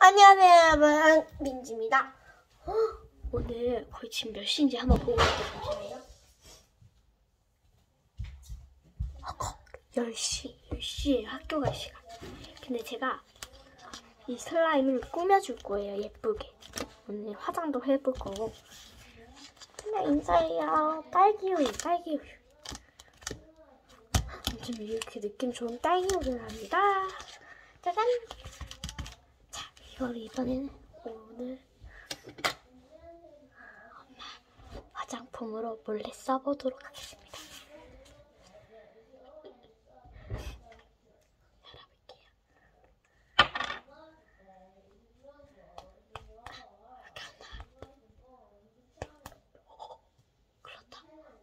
안녕하세요 여러분, 민지입니다. 오늘 거의 지금 몇 시인지 한번 보고 올게요. 잠시만요. 10시에 학교 갈 시간. 근데 제가 이 슬라임을 꾸며줄 거예요, 예쁘게. 오늘 화장도 해볼 거고. 그냥 인사해요. 딸기우유. 요즘 이렇게 느낌 좋은 딸기우유를 합니다. 짜잔! 자, 이걸 이번에는 오늘 엄마 화장품으로 몰래 써보도록 하겠습니다. 열어볼게요. 이렇게 하나. 그렇다.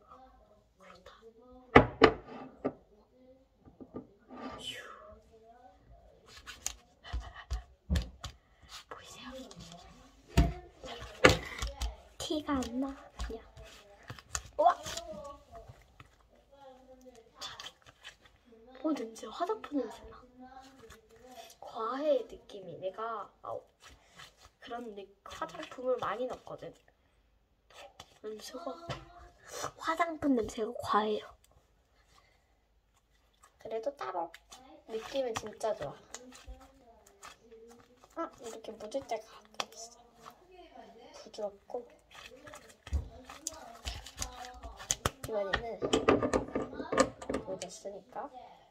보이세요? 티가 안 나. 그냥. 우와! 냄새, 화장품 냄새 나. 과해 느낌이. 내가 그런 화장품을 많이 넣었거든. 냄새가, 화장품 냄새가 과해요. 그래도 따로 느낌은 진짜 좋아. 이렇게 묻을 때가 가끔 있어. 부드럽고. 이번에는 묻었으니까.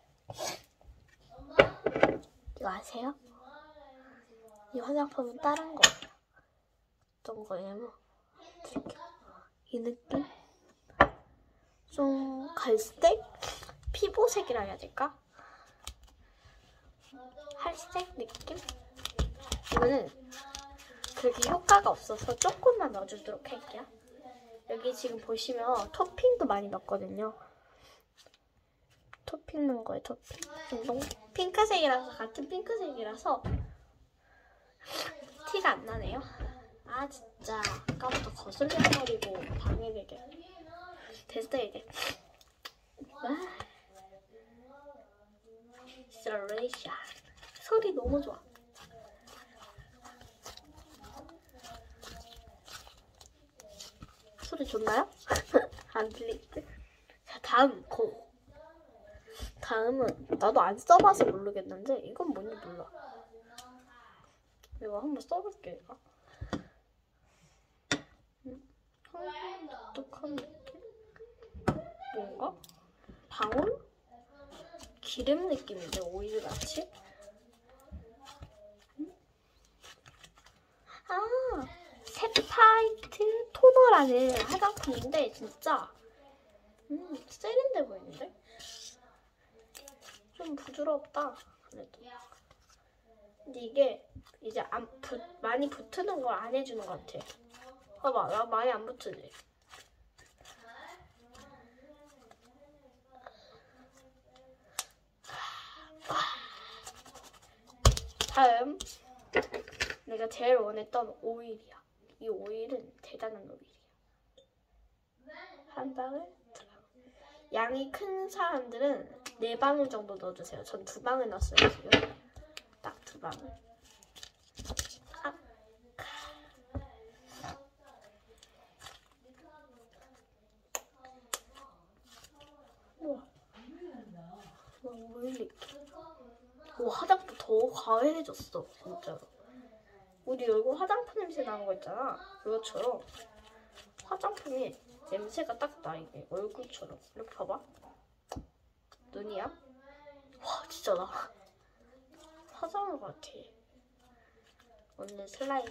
이거 아세요? 이 화장품은 다른 거예요. 어떤 거냐면 이 느낌? 좀 갈색? 피부색이라 해야 될까? 할색 느낌? 이거는 그렇게 효과가 없어서 조금만 넣어주도록 할게요. 여기 지금 보시면 토핑도 많이 넣었거든요. 토핑 넣은 거예요, 토핑. 핑크색이라서, 같은 핑크색이라서 티가 안 나네요. 진짜 아까부터 거슬려버리고 방해되게. 됐어, 이제. 셀레이션. 소리 너무 좋아. 소리 좋나요? 안 들리지? 자, 다음은 나도 안 써봐서 모르겠는데 이건 뭔지 몰라. 이거 한번 써볼게. 이거 독특한 느낌? 뭔가? 방울? 기름 느낌인데, 오일같이? 세파이트 토너라는 화장품인데 진짜 세련돼 보이는데? 좀 부드럽다. 그래도. 근데 이게 이제 많이 붙는 걸 안 해주는 것 같아. 봐봐, 나 많이 안 붙으지? 다음, 내가 제일 원했던 오일이야. 이 오일은 대단한 오일이야. 한 방울 들어. 양이 큰 사람들은 4방울 정도 넣어주세요. 전 2방울 넣었어요, 지금. 딱 2방울. 우와. 오일 느낌. 화장품 더 과해졌어, 진짜로. 우리 얼굴 화장품 냄새 나는 거 있잖아. 그것처럼 화장품이 냄새가 딱 나, 이게. 얼굴처럼. 이렇게 봐봐. 눈이야? 와, 진짜 나. 화장한 것 같아. 오늘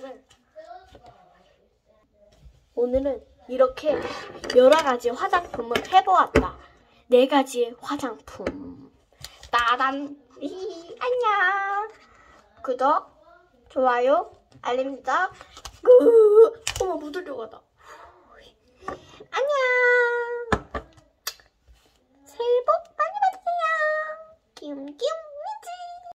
오늘은 이렇게 여러 가지 화장품을 해보았다. 4가지의 화장품. 따단! 안녕! 구독, 좋아요, 알림 설정, 어머, 묻으려고 하다. 안녕! 새해 복 많이 받으세요! 끼움끼움!